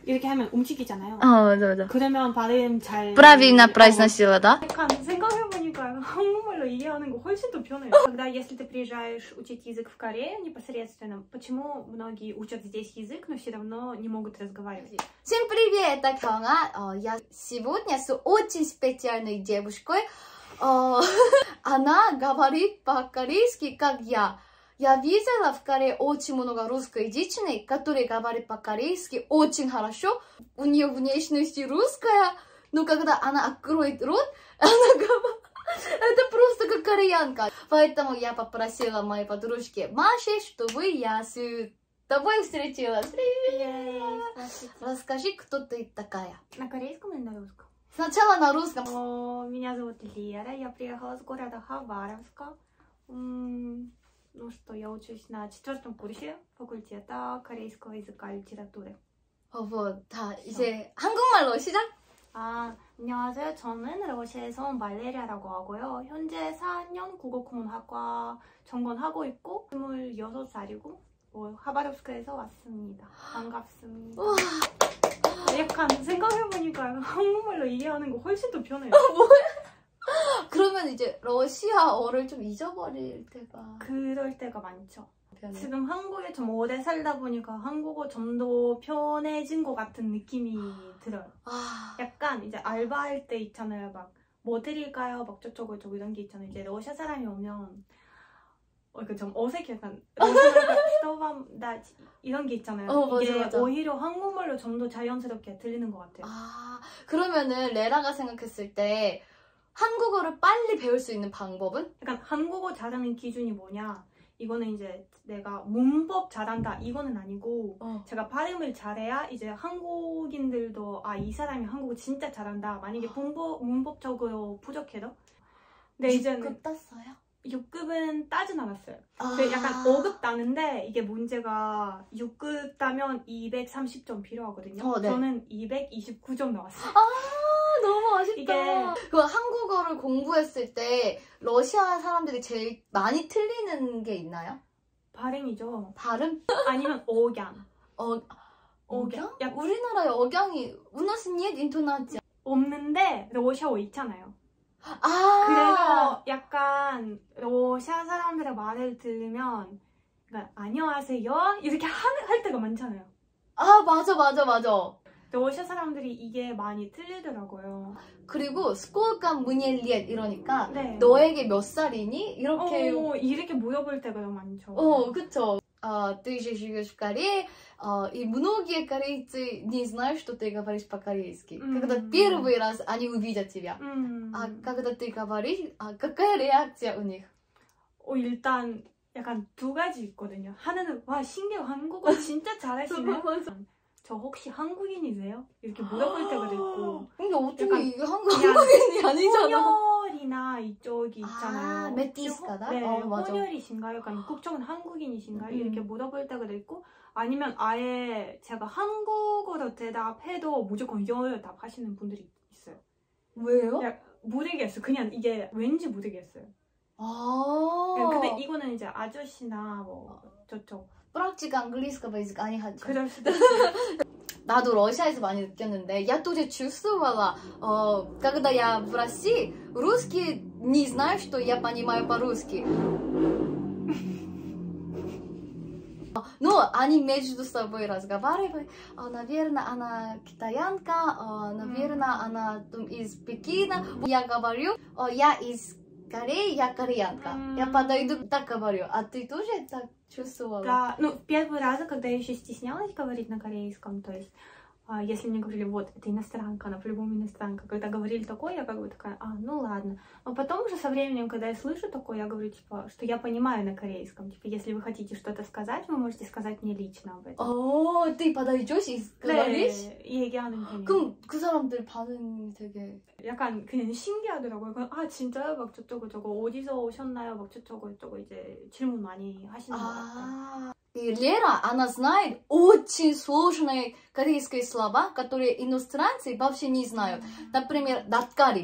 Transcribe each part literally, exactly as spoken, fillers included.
이렇게 하면 움직이잖아요. 어, 맞아, 맞아. 그러면 발음 잘... Правильно произносила, да? 약간 생각해보니까 한국말로 얘기하는 거 훨씬 더 편해요. Когда, если ты приезжаешь учить язык в Корею непосредственно, почему многие учат здесь язык, но все равно не могут разговаривать? Всем привет, это Кална. Я сегодня с очень специальной девушкой. Она говорит по-корейски, как я. Я видела в Корее очень много русскоязычных, которые говорят по-корейски очень хорошо. У нее внешность русская, но когда она откроет рот, она говорит, это просто как кореянка. Поэтому я попросила моей подружки Маши, чтобы я с тобой встретилась. Привет! Расскажи, кто ты такая? На корейском или на русском? Сначала на русском. О, меня зовут Лера, я приехала с города Хабаровска. Ну что, я учусь на четвертом курсе факультета корейского языка и литературы. Вот, 다 이제 한국말로 시작. 아, 안녕하세요. 저는 러시아에서 온 말레리아라고 하고요. 현재 사 학년 국어국문학과 전공하고 있고 스물여섯 살이고 뭐, 하바롭스크에서 왔습니다. 반갑습니다. 와. 약간 생각해보니까 한국말로 얘기하는 거 훨씬 더 편해요. 뭐야? 그러면 이제 러시아어를 좀 잊어버릴 때가... 그럴 때가 많죠. 편해. 지금 한국에 좀 오래 살다 보니까 한국어 좀 더 편해진 것 같은 느낌이 들어요. 아... 약간 이제 알바할 때 있잖아요. 막 뭐 드릴까요? 막 저쩌고 저쩌고 이런 게 있잖아요. 이제 러시아 사람이 오면 어, 그 좀 어색해. 약간 러시아어가 이런 게 있잖아요. 어, 맞아, 이게 맞아. 오히려 한국말로 좀 더 자연스럽게 들리는 것 같아요. 아, 그러면은 레라가 생각했을 때 한국어를 빨리 배울 수 있는 방법은? 약간 한국어 잘하는 기준이 뭐냐? 이거는 이제 내가 문법 잘한다 이거는 아니고 어. 제가 발음을 잘해야 이제 한국인들도 아, 이 사람이 한국어 진짜 잘한다. 만약에 문법, 문법적으로 부족해도 근데 이제는 육 급 땄어요? 육 급은 따진 않았어요. 아. 약간 오 급 따는데 이게 문제가 육 급 따면 이백삼십 점 필요하거든요. 어, 네. 저는 이백이십구 점 나왔어요. 아, 너무 아쉽다. 이게... 그 한국어를 공부했을 때 러시아 사람들이 제일 많이 틀리는 게 있나요? 발음이죠. 발음? 아니면 억양. 어, 억양? 야, 우리나라에 억양이 우나스니엣 인토나지 없는데 러시아어 있잖아요. 아 그래서 약간 러시아 사람들의 말을 들으면 그러니까 안녕하세요 이렇게 할, 할 때가 많잖아요. 아 맞아 맞아 맞아. 러시아 사람들이 이게 많이 틀리더라고요. 그리고 스콜카 무니엘리엣 이러니까 네. 너에게 몇 살이니? 이렇게 어, 이렇게 물어볼 때가 너무 많죠. 어 그쵸. А, ты же живешь в Корее, а, и многие корейцы не знают, что ты говоришь по-корейски. Mm-hmm. Когда первый раз они увидят тебя, mm-hmm. а когда ты говоришь, а какая реакция у них? 어, 일단 약간 두 가지 있거든요. 하나는 와 신기해 한국어 진짜 잘하시네. 저 혹시 한국인이세요? 이렇게 물어볼 때가 있고. 근데 어떻게 이게 한국인이 아니잖아. 혼혈이나 이쪽이 있잖아요. 아, 메티스카다? 네, 어, 맞아. 혼혈이신가요? 약간 국적은 한국인이신가요? 음. 이렇게 물어볼 때가 있고 아니면 아예 제가 한국어로 대답해도 무조건 영어로 답하시는 분들이 있어요. 왜요? 야, 모르겠어요. 그냥 이게 왠지 모르겠어요. 아. 근데 이거는 이제 아저씨나 뭐 저쪽. практика английского языка не хочу. 그럴 수도 있어요. 나도 러시아에서 많이 느꼈는데 я тоже чувствовала, 어, когда я в России, русские не знают, что я понимаю по-русски. Но они между собой разговаривают. Наверное, она китаянка, наверное, она из Пекина. Я говорю, я из Кореи, я кореянка. Mm. Я подойду, так говорю. А ты тоже так чувствовала? Да, ну, в первый раз, когда я еще стеснялась говорить на корейском, то есть, а, если мне говорили, вот, это иностранка, она по-любому иностранка. Когда говорили такое, я как бы такая, а, ну ладно. Но потом уже со временем, когда я слышу такое, я говорю, типа, что я понимаю на корейском. Типа, если вы хотите что-то сказать, вы можете сказать мне лично об этом. О, ты подойдешь и говоришь? 네, 얘기하는 편이에요. 그럼 그 사람들 반응이 되게... 약간 그냥 신기하더라고요. 아 진짜요? 막 저쩌고 저거 어디서 오셨나요? 막 저쩌고 저쩌고 이제 질문 많이 하시는 것 같아요. И Лера, она знает очень сложные корейские слова, которые иностранцы вообще не знают. Например, 낯가림.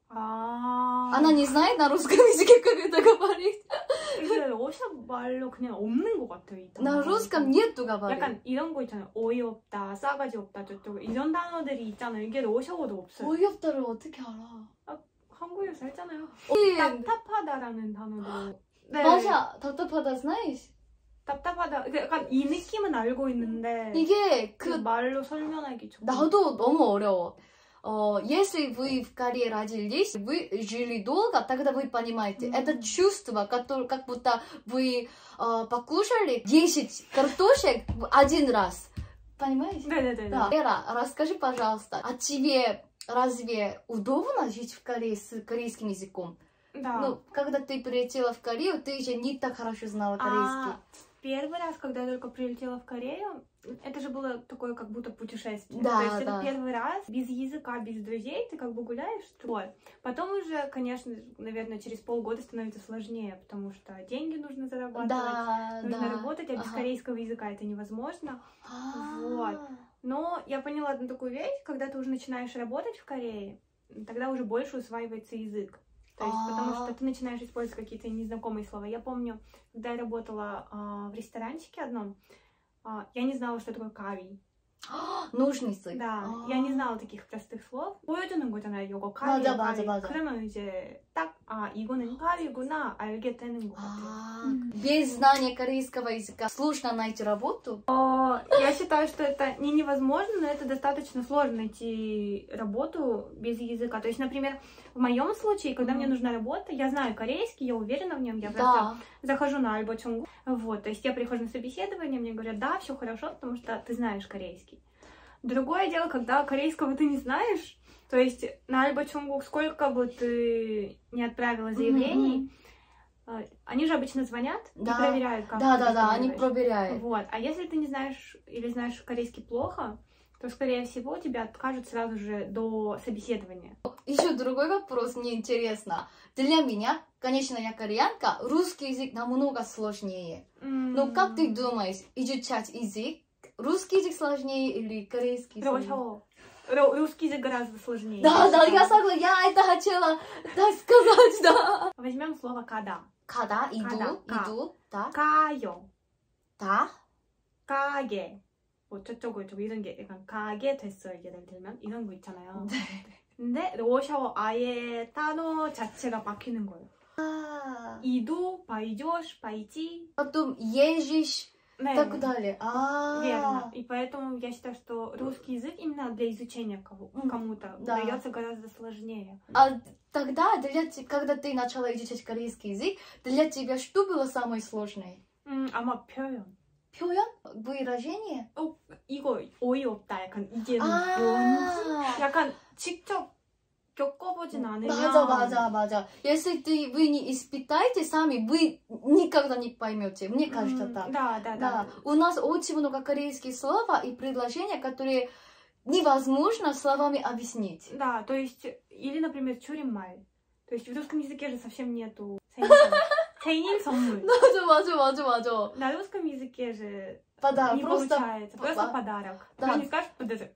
아. Она не знает на русском языке, как это говорить. 이게 러시아 말로 그냥 없는 것 같아요. 이 단어. На русском нету говорить. 약간 이런 거 있잖아요. 어이없다, 싸가지 없다, 저쪽 이런 단어들이 있잖아요. 이게 러시아어도 없어요. 어이없다를 어떻게 알아? 아, 한국에서 했잖아요. 어, 답답하다라는 단어도. 네. 맞아. 답답하다, знаешь? 답답하다. 약간 이 느낌은 알고 있는데 이게 그 그 말로 설명하기 좀. 나도 너무 어려워. 어, если вы в Корее родились, вы жили долго, тогда вы понимаете. Mm-hmm. Это чувство, которое, как будто вы э, покушали десять картошек один раз. Понимаешь? Да-да-да. Да. Лера, расскажи, пожалуйста, а тебе разве удобно жить в Корее с корейским языком? Да. Ну, когда ты прилетела в Корею, ты же не так хорошо знала корейский. А, первый раз, когда я только прилетела в Корею, это же было такое, как будто путешествие. Да, То есть да. это первый раз, без языка, без друзей, ты как бы гуляешь. Вот. Потом уже, конечно, наверное, через полгода становится сложнее, потому что деньги нужно зарабатывать, Да, нужно да. работать, а без Ага. корейского языка это невозможно. А. Вот. Но я поняла одну такую вещь, когда ты уже начинаешь работать в Корее, тогда уже больше усваивается язык. То есть, потому что ты начинаешь использовать какие-то незнакомые слова. Я помню, когда я работала а, в ресторанчике одном, а, я не знала, что такое карри. ножницы. Да, 아. я не знала таких простых слов. 보여주는 거잖아요. 이거 맞아, 카리야, 맞아, 카리. 맞아. 그러면 이제 딱, 아, 이거는 카리구나 알게 되는 것 같아요. А, без знания корейского языка сложно найти работу? Я считаю, что это не невозможно, но это достаточно сложно найти работу без языка. То есть, например, в моем случае, когда mm-hmm. мне нужна работа, я знаю корейский, я уверена в нем, я просто да. захожу на Альбо.Чонгу, вот, то есть я прихожу на собеседование, мне говорят, да, все хорошо, потому что ты знаешь корейский. Другое дело, когда корейского ты не знаешь, то есть на Альбо.Чонгу сколько бы ты не отправила заявлений, mm-hmm. они же обычно звонят да. и проверяют, как да, ты да, да, они проверяют. Вот. А если ты не знаешь или знаешь корейский плохо, то, скорее всего, тебя откажут сразу же до собеседования. Еще другой вопрос, мне интересно. Для меня, конечно, я кореянка, русский язык намного сложнее. Mm. Но как ты думаешь, изучать язык, русский язык сложнее или корейский язык? Русский язык гораздо сложнее. Да, да, я согласна, я это хотела так сказать, да. Возьмем слово «када». «Када», «иду», када, «иду», да. «가요», «да», «가게». 뭐 저쪽을 좀 이런 게 약간 가게 됐어요, 예를 들면 이런 거 있잖아요. 네. 근데 러시아어 아예 단어 자체가 바뀌는 거예요. 아. иду, пойдешь, пойти. Потом езжишь, 네. так далее. А. Верно. И поэтому я считаю, что русский язык именно для изучения кому-то да. дается гораздо сложнее. А тогда, для тебя, когда ты начала изучать корейский язык, для тебя что было самое сложное? 음, 아마 표현. 표현? выражение? 어, 이거 어이없다. 약간 이게 아 뭔지? 약간 직접 겪어보진 않으면 맞아, 맞아, 맞아. Если ты, вы не испытаете сами, вы никогда не поймете. Мне кажется 음, так. Да, да, да. Да. У нас очень много корейских слов и предложений, которые невозможно словами объяснить. Да, то есть, или, например, 줄임말. То есть в русском языке же совсем нету 생일 선물. 맞아, 맞아, 맞아, 맞아. На русском языке же Пода, не просто... получается. Просто По... подарок. Да. Ты не скажешь подарок.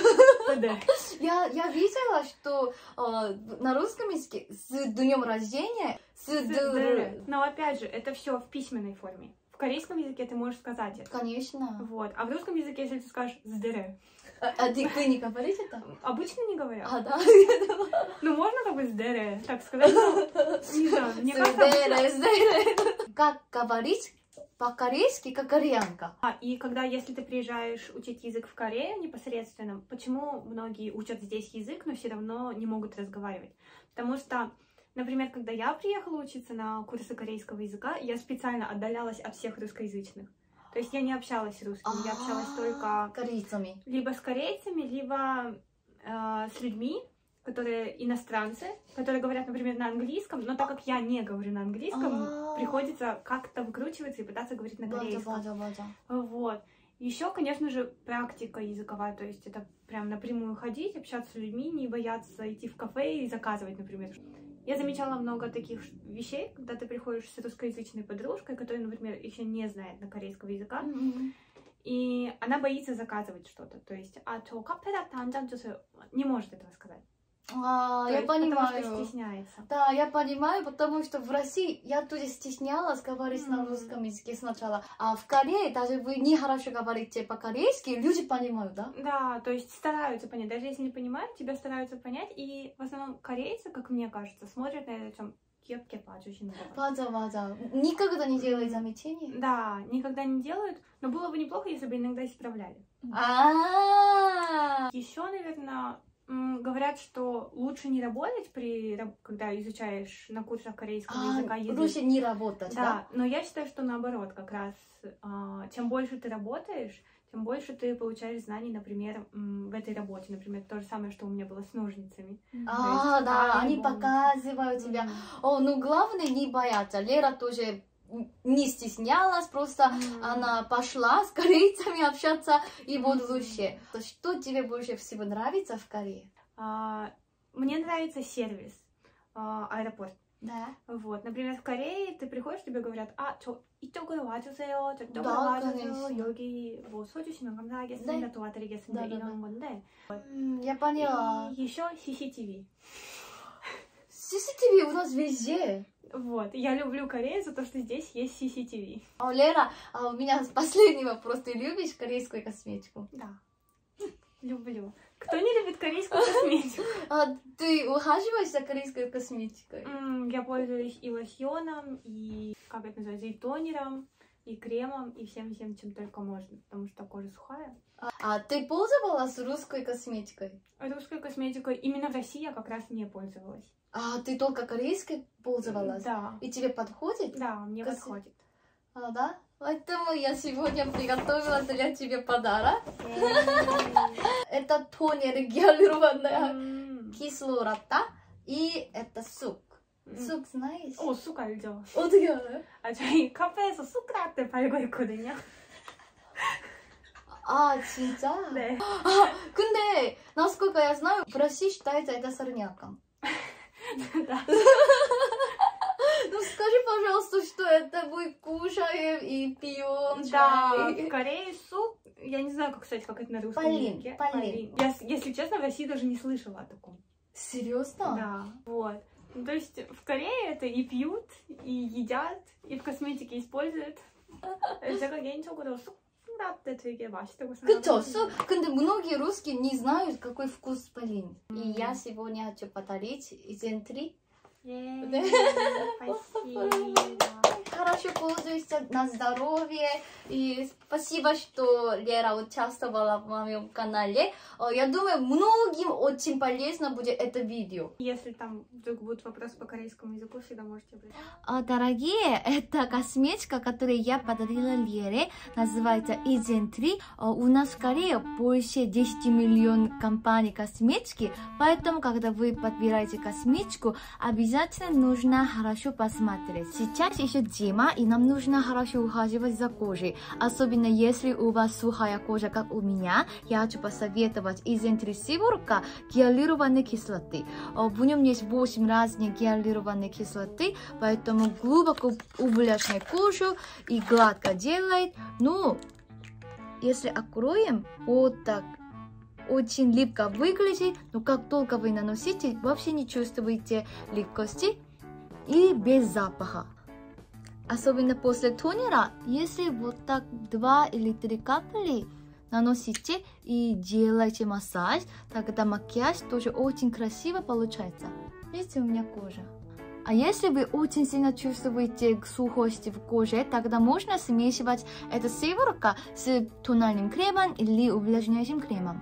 Я, я видела, что э, на русском языке с днем рождения, с, с д... Но опять же, это все в письменной форме. В корейском языке ты можешь сказать это. Конечно. Вот. А в русском языке, если ты скажешь «здере». А, а ты, ты не говоришь это? Обычно не говорят. А, да? Ну, можно как бы «здере», так сказать, но не знаю, мне кажется... Как говорить по-корейски, как кореянка. А, и когда, если ты приезжаешь учить язык в Корее непосредственно, почему многие учат здесь язык, но все равно не могут разговаривать? Потому что, например, когда я приехала учиться на курсы корейского языка, я специально отдалялась от всех русскоязычных. То есть я не общалась с русскими, я общалась только корейцами. Либо с корейцами, либо э, с людьми, которые иностранцы, которые говорят, например, на английском, но так как я не говорю на английском, приходится как-то выкручиваться и пытаться говорить на корейском. Вот. Еще, конечно же, практика языковая, то есть это прям напрямую ходить, общаться с людьми, не бояться идти в кафе и заказывать, например. Я замечала много таких вещей, когда ты приходишь с русскоязычной подружкой, которая, например, еще не знает на корейского языка, mm-hmm. и она боится заказывать что-то. То есть, а то кафе не может этого сказать. А, я понимаю. Потому что стесняется. Да, я понимаю, потому что в России я тоже стеснялась говорить mm. на русском языке сначала. А в Корее даже вы не хорошо говорите по-корейски, люди понимают, да? Да, то есть стараются понять. Даже если не понимают, тебя стараются понять. И в основном корейцы, как мне кажется, смотрят на это, чем 귀엽게 봐주시는 거 같아요. 맞아, 맞아. Никогда не делают замечаний? Да, никогда не делают. Но было бы неплохо, если бы иногда исправляли. А. Еще, наверное, говорят, что лучше не работать, при, когда изучаешь на курсах корейского а, языка язык. Лучше не работать, да? Да, но я считаю, что наоборот, как раз, чем больше ты работаешь, тем больше ты получаешь знаний, например, в этой работе. Например, то же самое, что у меня было с ножницами. А, есть, да, они показывают mm. тебя. О, ну главное не бояться. Лера тоже не стеснялась, просто mm. она пошла с корейцами общаться, и вот mm. лучше. Что тебе больше всего нравится в Корее? А, мне нравится сервис, а, аэропорт. Да. Вот, например, в Корее ты приходишь, тебе говорят, а, 저 이쪽으로 와주세요, 저쪽으로 와주세요, 여기 뭐 써주시면 감사하겠습니다, 도와드리겠습니다, 이런 건데. 음, я поняла. И еще си си ти ви. си си ти ви у нас везде. Вот, я люблю Корею за то, что здесь есть си си ти ви. А, Лера, а у меня последний вопрос. Ты любишь корейскую косметику? Да, люблю. Кто не любит корейскую косметику? А ты ухаживаешь за корейской косметикой? Mm, я пользуюсь и лосьоном, и, как это называется, и тонером, и кремом, и всем-всем, чем только можно, потому что кожа сухая. А, а ты пользовалась русской косметикой? Русской косметикой именно в России я как раз не пользовалась. А ты только корейской пользовалась? Да. И тебе подходит? Да, мне Кос... подходит. А, да? Поэтому я сегодня приготовила для тебя подарок. Это тонер гиалуронная кислота, и это сук. Сук знаешь? 오, 쑥 알죠. 어떻게 알아요? 아, 저희 카페에서 쑥 라떼 팔고 있거든요. 아, 진짜? 네. 아, 근데 насколько я знаю, в России считается это сорняком. Да. Ну скажи, пожалуйста, что это мы кушаем и пьем. Да, в Корее суп, я не знаю, как, кстати, как это на русском полин, языке. Полин. Я, если честно, в России даже не слышала о таком. Серьезно? Да, вот. Ну, то есть в Корее это и пьют, и едят, и в косметике используют. 제가 개인적으로 쑥 라떼 되게 맛있다고 생각해요. 그쵸? 쑥. 근데 многие русские не знают, какой вкус полин. Mm. И я сегодня хочу подарить изентри. Yeah. 네. Спасибо. Хорошо пользуйся, на здоровье. И спасибо, что Лера участвовала в моем канале. Я думаю, многим очень полезно будет это видео. Если там вдруг будут вопросы по корейскому языку, всегда можете обратиться. Дорогие, это косметика, которую я подарила Лере. Называется изентри. У нас в Корее больше десяти миллионов компаний косметики. Поэтому, когда вы подбираете косметику, обязательно нужно хорошо посмотреть. Сейчас еще зима, и нам нужно хорошо ухаживать за кожей. Особенно если у вас сухая кожа, как у меня, я хочу посоветовать изентри сыворотка гиалуронной кислоты. В нем есть восемь разных гиалуронной кислоты, поэтому глубоко увлажняет кожу и гладко делает. Но если откроем, вот так очень липко выглядит, но как только вы наносите, вообще не чувствуете липкости и без запаха. Особенно после тонера, если вот так два или три капли наносите и делаете массаж, тогда макияж тоже очень красиво получается. Видите, у меня кожа. А если вы очень сильно чувствуете сухость в коже, тогда можно смешивать эту сыворотку с тональным кремом или увлажняющим кремом.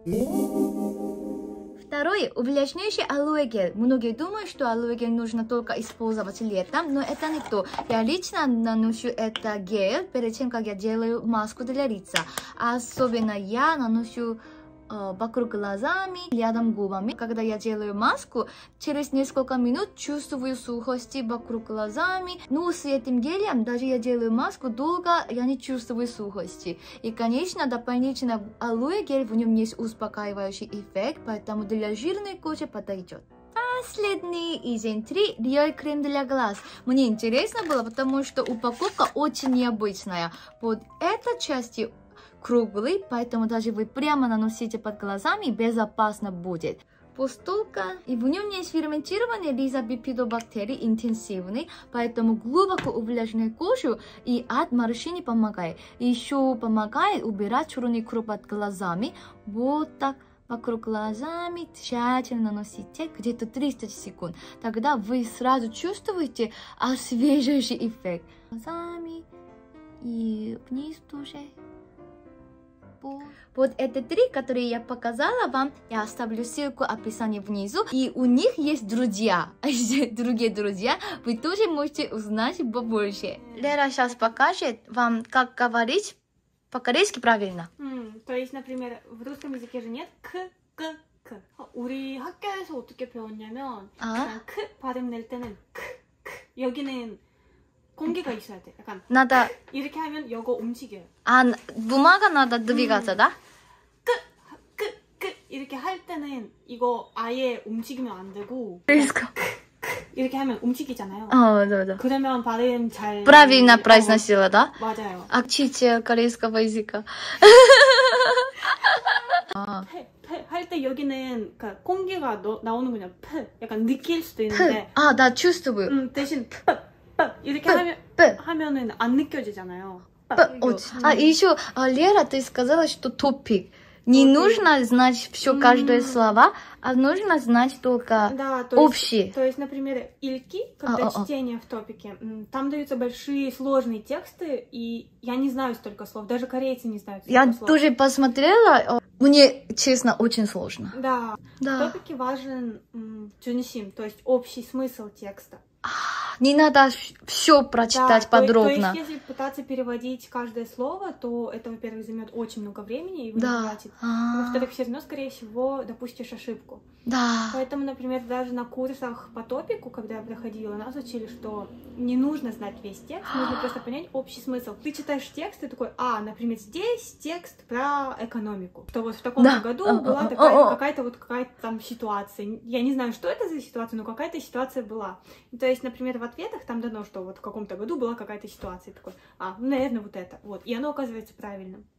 Второе, увлажняющий алоэ гель. Многие думают, что алоэ гель нужно только использовать летом, но это не то. Я лично наношу это гель перед тем, как я делаю маску для лица. Особенно я наношу э, вокруг глазами, рядом губами. Когда я делаю маску, через несколько минут чувствую сухости вокруг глазами. Но с этим гелем, даже я делаю маску долго, я не чувствую сухости. И, конечно, дополнительно алоэ гель, в нем есть успокаивающий эффект, поэтому для жирной кожи подойдет. Последний изентри Real крем для глаз. Мне интересно было, потому что упаковка очень необычная. Под этой части круглый, поэтому даже вы прямо наносите под глазами, безопасно будет. постолька. И в нем есть ферментированные ризобифидобактерии интенсивные, поэтому глубоко увлажняет кожу и от морщин помогает. Еще помогает убирать черный круп от глазами. Вот так. Вокруг глазами тщательно наносите где-то тридцать секунд. Тогда вы сразу чувствуете освежающий эффект. Глазами и вниз тоже. Вот это три, которые я показала вам. Я оставлю ссылку в описании внизу. И у них есть друзья. Другие друзья. Вы тоже можете узнать побольше. Лера сейчас покажет вам, как говорить по-корейски правильно. 음, то есть, например, в русском языке же нет к, к, к. 우리 학교에서 어떻게 배웠냐면 아? 크 발음 낼 때는 크, 크. 여기는 공기가 있어야 돼. 약간 надо... 이렇게 하면 이거 움직여요. 아, бумага надо двигаться, 음. да? 끄, 끄, 끄. 이렇게 할 때는 이거 아예 움직이면 안 되고 그러니까. 이렇게 하면 움직이잖아요. 어, 맞아, 맞아. 그러면 발음 잘... правильно произносила, да? 맞아요. учитель корейского языка. 할 때 여기는 그러니까 공기가 너, 나오는 그냥 프 약간 느낄 수도 있는데 아, 나 чувствую. 음, 대신 프, 프 이렇게 프, 하면 프. 하면은 안 느껴지잖아요. п, а еще, Лера, ты сказала, что топик. Не okay. нужно знать все каждое mm. слово, а нужно знать только да, то общие. Есть, то есть, например, ильки, когда а, чтение а, а. в топике, там даются большие сложные тексты, и я не знаю столько слов, даже корейцы не знают столько я слов. Я тоже посмотрела, мне, честно, очень сложно. Да, да. в топике важен джунсим, то есть общий смысл текста. Не надо все прочитать да, подробно. То, то есть, если пытаться переводить каждое слово, то это, во-первых, займет очень много времени и его да. не хватит. А во-вторых, все равно, скорее всего, допустишь ошибку. Да. Поэтому, например, даже на курсах по топику, когда я проходила, нас учили, что не нужно знать весь текст, нужно просто понять общий смысл. Ты читаешь текст и такой, а, например, здесь текст про экономику. Что вот в таком да. году а, была а, такая, а, а. какая-то вот какая-то там ситуация. Я не знаю, что это за ситуация, но какая-то ситуация была. То есть, например, в ответах там дано, что вот в каком-то году была какая-то ситуация. Такой, а, наверное, вот это. Вот. И оно оказывается правильным.